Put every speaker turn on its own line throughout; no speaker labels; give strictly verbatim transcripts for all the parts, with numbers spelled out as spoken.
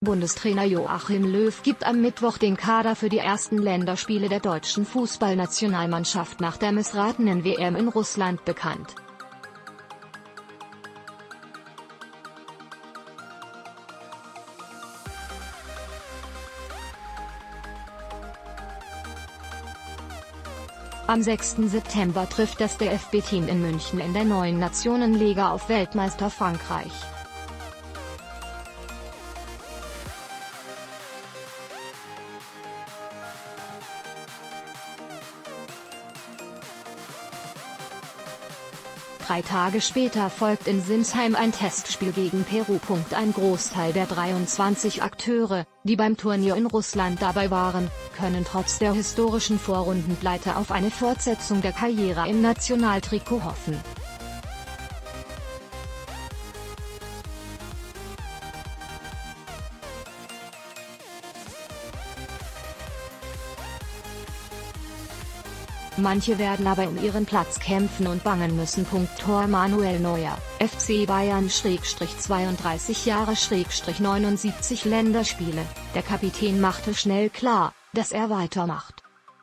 Bundestrainer Joachim Löw gibt am Mittwoch den Kader für die ersten Länderspiele der deutschen Fußballnationalmannschaft nach der missratenen W M in Russland bekannt. Am sechsten September trifft das D F B-Team in München in der neuen Nationenliga auf Weltmeister Frankreich. Drei Tage später folgt in Sinsheim ein Testspiel gegen Peru. Ein Großteil der dreiundzwanzig Akteure, die beim Turnier in Russland dabei waren, können trotz der historischen Vorrundenpleite auf eine Fortsetzung der Karriere im Nationaltrikot hoffen. Manche werden aber um ihren Platz kämpfen und bangen müssen. Tor Manuel Neuer, F C Bayern zweiunddreißig Jahre neunundsiebzig Länderspiele. Der Kapitän machte schnell klar, dass er weitermacht.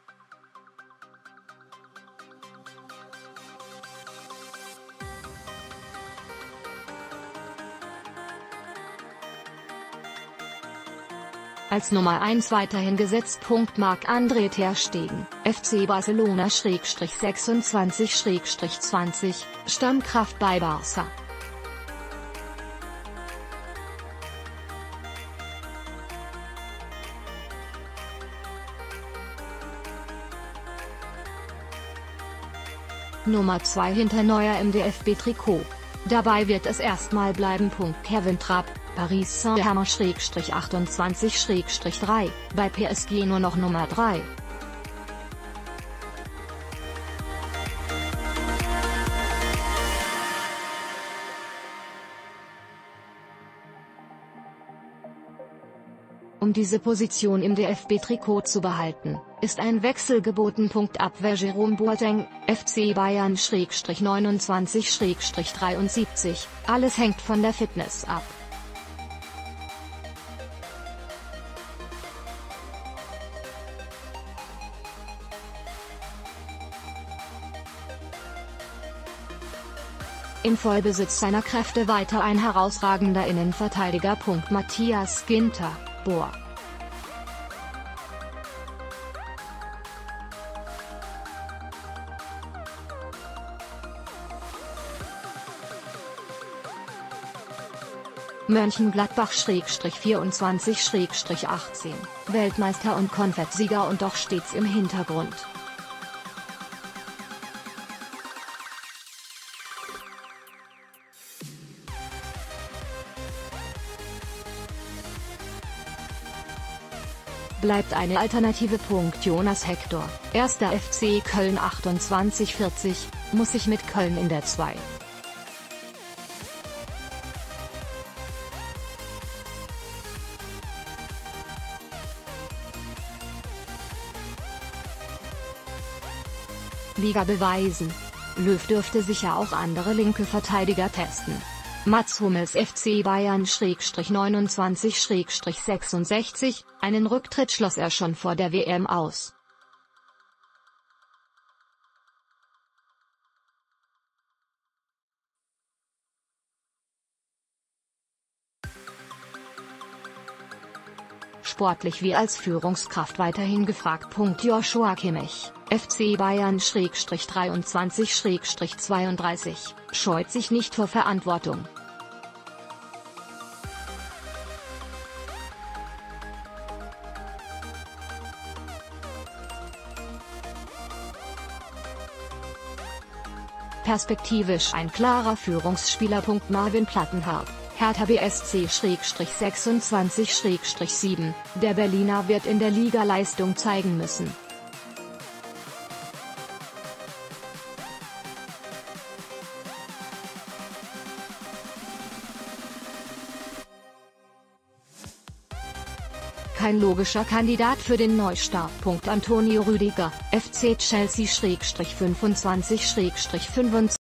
Als Nummer eins weiterhin gesetzt. Marc-André ter Stegen, F C Barcelona sechsundzwanzig zwanzig, Stammkraft bei Barca. Nummer zwei hinter Neuer im D F B-Trikot. Dabei wird es erstmal bleiben. Kevin Trapp, Paris Saint-Germain achtundzwanzig drei, bei P S G nur noch Nummer drei. Um diese Position im D F B-Trikot zu behalten, ist ein Wechsel geboten. Abwehr Jerome Boateng, F C Bayern neunundzwanzig dreiundsiebzig, alles hängt von der Fitness ab. Im Vollbesitz seiner Kräfte weiter ein herausragender Innenverteidiger. Matthias Ginter, Boa. Mönchengladbach vierundzwanzig achtzehn, Weltmeister und Konfettsieger und doch stets im Hintergrund. Bleibt eine Alternative. Jonas Hector, erster F C Köln achtundzwanzig vierzig, muss sich mit Köln in der zwei. Liga beweisen. Löw dürfte sicher auch andere linke Verteidiger testen. Mats Hummels F C Bayern neunundzwanzig sechsundsechzig, einen Rücktritt schloss er schon vor der W M aus. Sportlich wie als Führungskraft weiterhin gefragt. Joshua Kimmich, F C Bayern dreiundzwanzig zweiunddreißig, scheut sich nicht vor Verantwortung. Perspektivisch ein klarer Führungsspieler. Marvin Plattenhardt, Hertha B S C sechsundzwanzig sieben, der Berliner wird in der Liga Leistung zeigen müssen. Kein logischer Kandidat für den Neustart. Antonio Rüdiger, F C Chelsea fünfundzwanzig fünfundzwanzig